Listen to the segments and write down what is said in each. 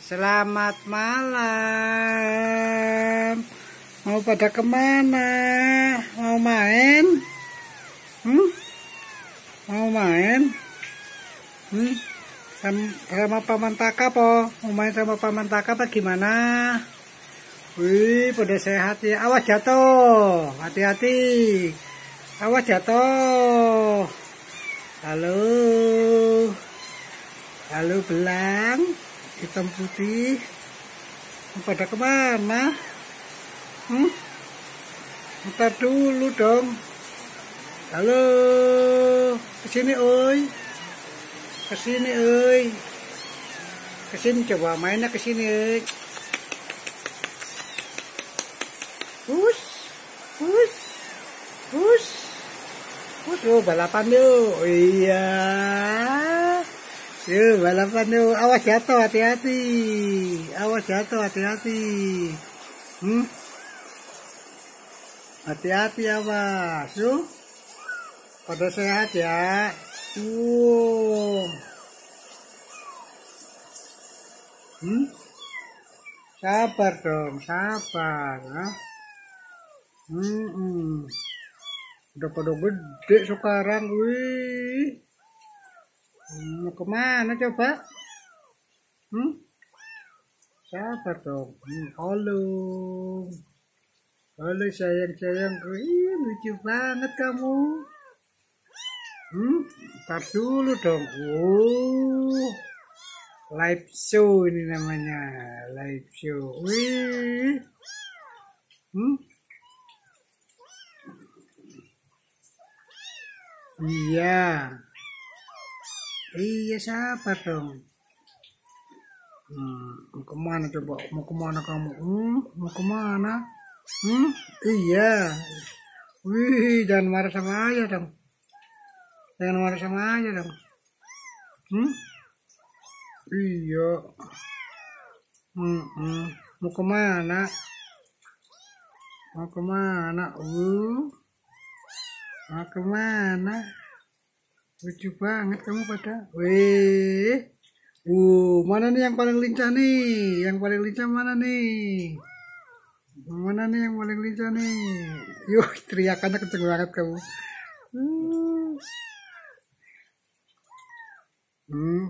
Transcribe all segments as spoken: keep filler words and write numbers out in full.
Selamat malam. Mau pada kemana? Mau main? Hmm? Mau main? Hmm? Sama, sama Paman Taka po? Mau main sama Paman Taka apa gimana? Wih, pada sehat ya. Awas jatuh. Hati-hati. Awas jatuh. Halo. Halo belang. Hitam putih. Pada kemana? Hmm? Ntar dulu dong. Halo. Kesini oi. Kesini oi. Kesini coba mainnya kesini oi. Hus. Hus. Hus. Waduh, balapan yuk. Oh, iya. Yuk, balapan yuk. Awas jatuh, hati-hati. Awas jatuh, hati-hati. Hmm? Hati-hati, awas. Yuk. Pada sehat ya. Wow. Hmm? Sabar dong, sabar. Nah. Hmm, hmm. Udah pada gede sekarang, wih. Mau kemana coba? Hmm? Sabar dong. Hmm, halo. Halo sayang-sayang. Wih, lucu banget kamu. Hmm? Ntar dulu dong. Oh. Live show ini namanya. Live show. Wih. Hmm? Iya. Iya, sabar dong. Hmm, mau kemana coba? Mau kemana kamu? Hmm, mau kemana? Hmm, iya. Wih, jangan marah sama ayah dong. Jangan marah sama ayah dong. Hmm, iya. Hmm, hmm. Mau kemana? Mau kemana? Uh, mau kemana? Lucu banget kamu pada. Wih. Uh, mana nih yang paling lincah nih? Yang paling lincah mana nih? Mana nih yang paling lincah nih? Yuh, teriakannya kenceng banget kamu. Hmm. Hmm.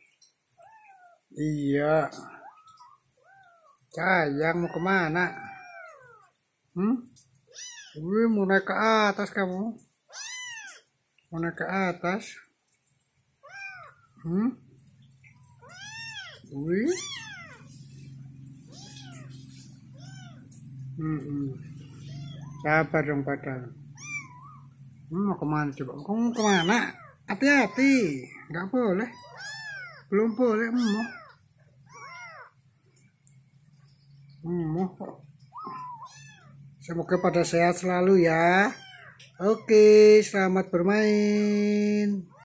Iya. Sayang, mau kemana? Hmm? Wih, mau naik ke atas kamu? Mau naik ke atas? Hmm? Wih. Hmm, hmm. Sabar dong pada. Hmm, mau kemana coba? Kamu mau kemana? Hati-hati. Nggak boleh. Belum boleh. Mau. Mau. Semoga pada sehat selalu ya. Oke, selamat bermain.